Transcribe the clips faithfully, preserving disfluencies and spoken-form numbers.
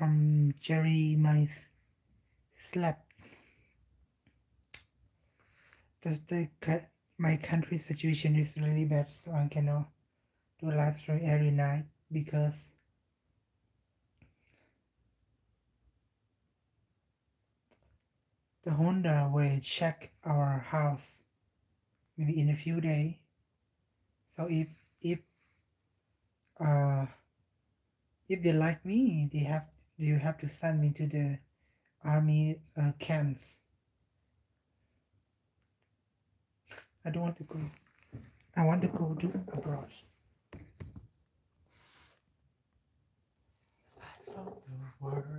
um Jerry my slap. The, the my country situation is really bad, so I cannot do live stream every night because the Honda will check our house maybe in a few days. So if if uh if they like me, they have you have to send me to the army uh, camps. I don't want to go. I want to go to abroad. I found the word.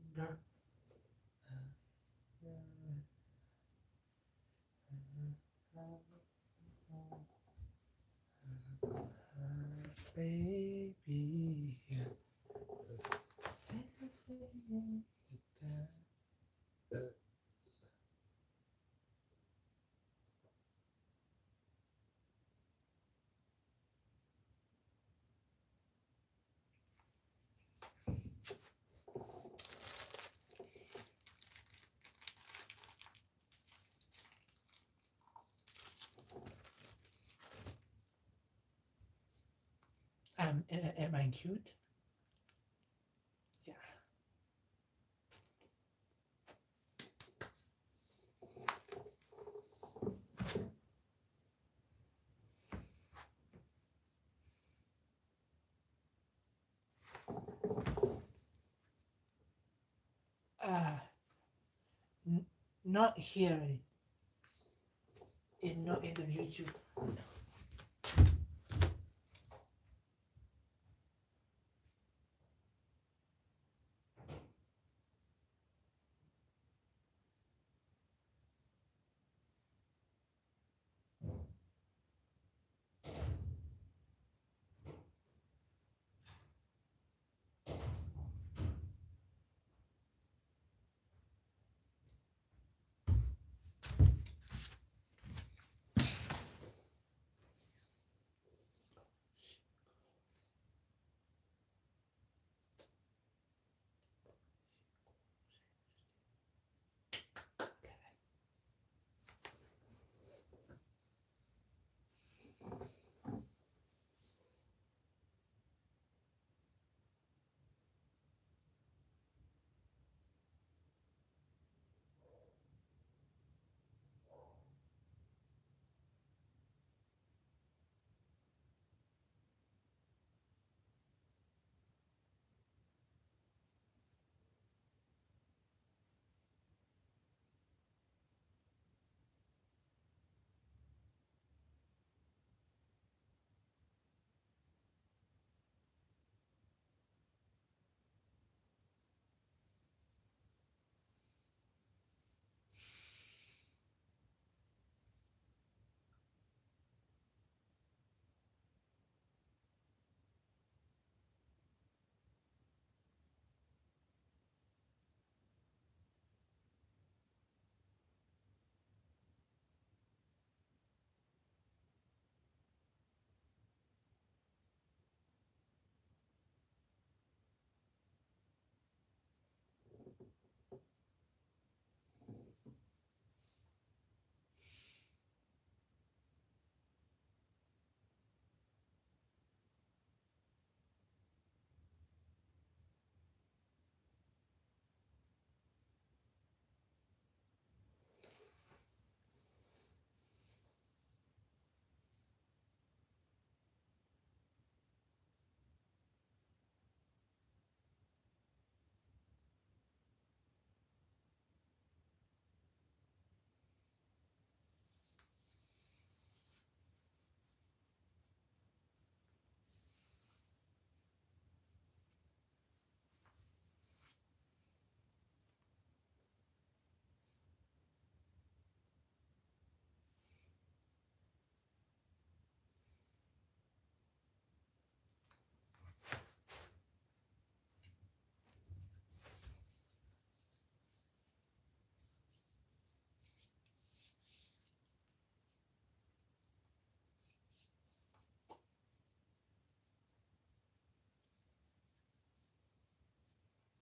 Baby. Um, am I cute? Yeah. Uh, n- not here. In not in the YouTube.